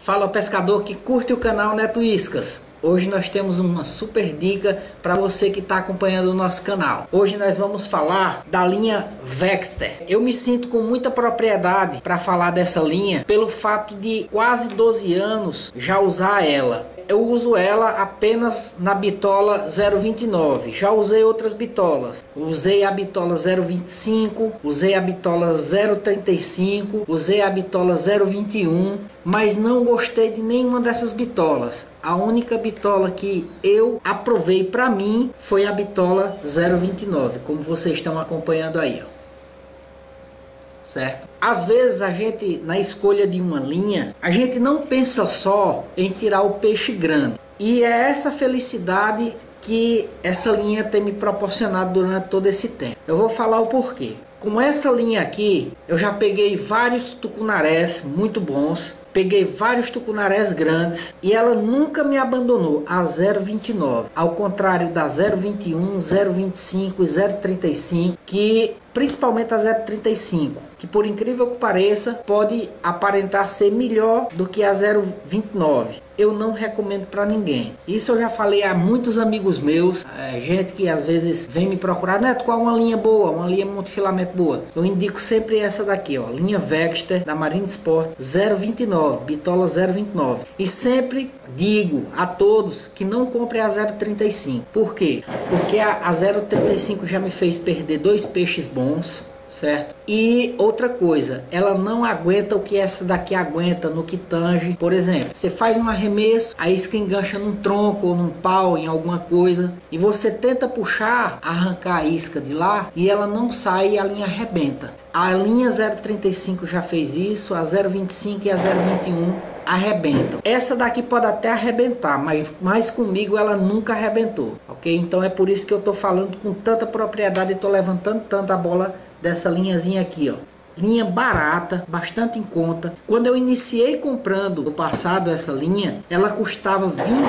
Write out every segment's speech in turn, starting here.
Fala pescador que curte o canal Neto Iscas. Hoje nós temos uma super dica para você que está acompanhando o nosso canal. Hoje nós vamos falar da linha Vexter. Eu me sinto com muita propriedade para falar dessa linha pelo fato de quase 12 anos já usar ela. Eu uso ela apenas na bitola 0,29. Já usei outras bitolas. Usei a bitola 0,25, usei a bitola 0,35, usei a bitola 0,21, mas não gostei de nenhuma dessas bitolas. A única bitola que eu aprovei para mim foi a bitola 0,29, como vocês estão acompanhando aí, ó. Certo? Às vezes a gente, na escolha de uma linha, a gente não pensa só em tirar o peixe grande. E é essa felicidade que essa linha tem me proporcionado durante todo esse tempo. Eu vou falar o porquê. Com essa linha aqui, eu já peguei vários tucunarés muito bons. Peguei vários tucunarés grandes e ela nunca me abandonou a 0,29. Ao contrário da 0,21, 0,25 e 0,35, que principalmente a 0,35, que por incrível que pareça pode aparentar ser melhor do que a 0,29. Eu não recomendo para ninguém. Isso eu já falei a muitos amigos meus, gente que às vezes vem me procurar: Neto, qual uma linha boa, uma linha multifilamento boa? Eu indico sempre essa daqui, ó, linha Vexter da Marine Sport 0,29, bitola 0,29. E sempre digo a todos que não comprem a 0,35. Por quê? Porque a 0,35 já me fez perder dois peixes bons, certo? E outra coisa, ela não aguenta o que essa daqui aguenta no que tange. Por exemplo, você faz um arremesso, a isca engancha num tronco ou num pau, em alguma coisa, e você tenta puxar, arrancar a isca de lá, e ela não sai e a linha arrebenta. A linha 0,35 já fez isso, a 0,25 e a 0,21 arrebentam. Essa daqui pode até arrebentar, mas comigo ela nunca arrebentou, ok? Então é por isso que eu tô falando com tanta propriedade e tô levantando tanto a bola dessa linhazinha aqui, ó. Linha barata, bastante em conta. Quando eu iniciei comprando no passado essa linha, ela custava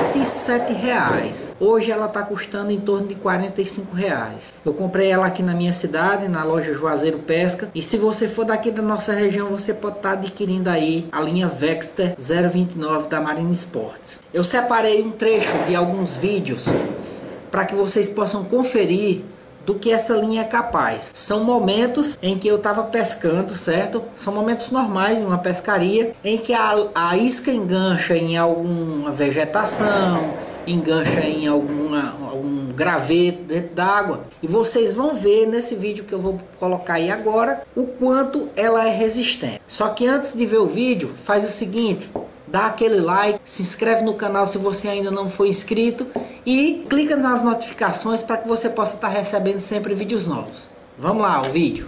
R$27. Hoje ela está custando em torno de R$45. Eu comprei ela aqui na minha cidade, na loja Juazeiro Pesca. E se você for daqui da nossa região, você pode estar adquirindo aí a linha Vexter 0,29 da Marine Sports. Eu separei um trecho de alguns vídeos para que vocês possam conferir do que essa linha é capaz. São momentos em que eu estava pescando, certo? São momentos normais de uma pescaria em que a isca engancha em alguma vegetação, engancha em algum graveto dentro d'água. E vocês vão ver nesse vídeo que eu vou colocar aí agora o quanto ela é resistente. Só que antes de ver o vídeo, faz o seguinte: dá aquele like, se inscreve no canal se você ainda não for inscrito e clica nas notificações para que você possa estar recebendo sempre vídeos novos. Vamos lá, o vídeo.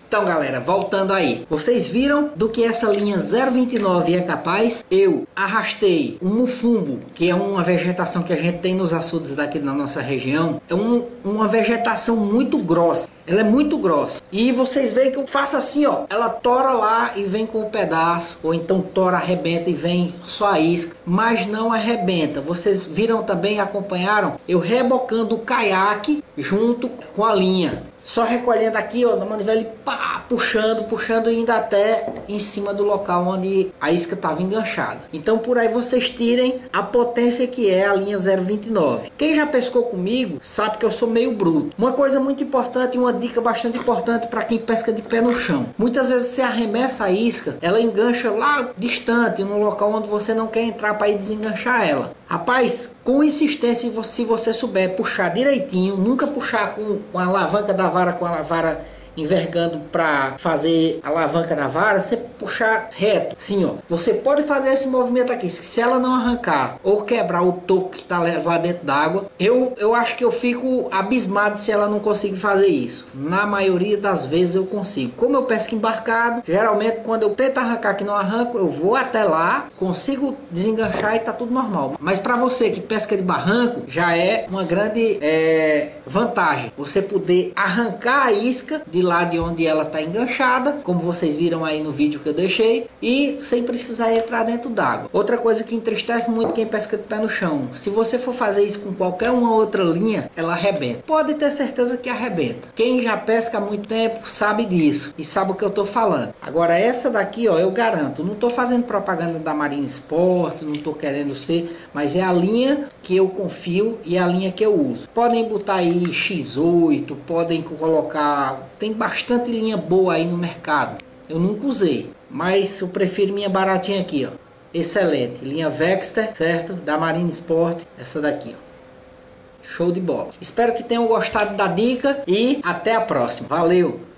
Então galera, voltando aí, vocês viram do que essa linha 029 é capaz? Eu arrastei um mufumbo, que é uma vegetação que a gente tem nos açudes daqui na nossa região. É uma vegetação muito grossa, ela é muito grossa. E vocês veem que eu faço assim, ó, ela tora lá e vem com um pedaço, ou então tora, arrebenta e vem só a isca, mas não arrebenta. Vocês viram também, acompanharam, eu rebocando o caiaque junto com a linha. Só recolhendo aqui, ó, na manivela e pá, puxando e indo até em cima do local onde a isca estava enganchada. Então por aí vocês tirem a potência que é a linha 029. Quem já pescou comigo sabe que eu sou meio bruto. Uma coisa muito importante e uma dica bastante importante para quem pesca de pé no chão. Muitas vezes você arremessa a isca, ela engancha lá distante, no local onde você não quer entrar para ir desenganchar ela. Rapaz, com insistência, se você souber puxar direitinho, nunca puxar com a alavanca da vara, com a vara envergando para fazer a alavanca da vara, você puxar reto, assim ó, você pode fazer esse movimento aqui, se ela não arrancar ou quebrar o toco que tá lá dentro d'água, eu acho que eu fico abismado se ela não conseguir fazer isso. Na maioria das vezes eu consigo. Como eu pesco embarcado, geralmente quando eu tento arrancar que não arranco, eu vou até lá, consigo desenganchar e tá tudo normal. Mas para você que pesca de barranco, já é uma grande vantagem você poder arrancar a isca de lá de onde ela está enganchada, como vocês viram aí no vídeo que eu deixei, e sem precisar entrar dentro d'água. Outra coisa que entristece muito quem pesca de pé no chão, se você for fazer isso com qualquer uma outra linha, ela arrebenta. Pode ter certeza que arrebenta. Quem já pesca há muito tempo sabe disso e sabe o que eu tô falando. Agora essa daqui, ó, eu garanto, não tô fazendo propaganda da Marine Sport, não tô querendo ser, mas é a linha que eu confio e a linha que eu uso. Podem botar aí X8, podem colocar, tem bastante linha boa aí no mercado. Eu nunca usei, mas eu prefiro minha baratinha aqui, ó. Excelente, linha Vexter, certo? Da Marine Sport, essa daqui, ó. Show de bola. Espero que tenham gostado da dica e até a próxima. Valeu!